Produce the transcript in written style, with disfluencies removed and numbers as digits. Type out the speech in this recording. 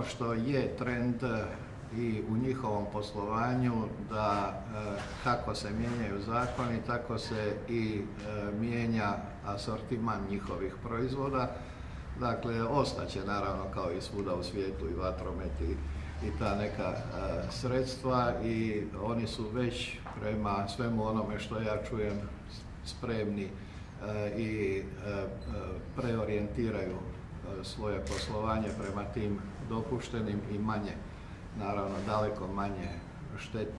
što je trend i u njihovom poslovanju da kako se mijenjaju zakoni, tako se i mijenja asortiman njihovih proizvoda. Dakle, ostaće naravno kao i svuda u svijetu i vatromet i ta neka sredstva i oni su već prema svemu onome što ja čujem spremni i preorijentiraju svoje poslovanje prema tim dopuštenim i manje, naravno daleko manje štetnim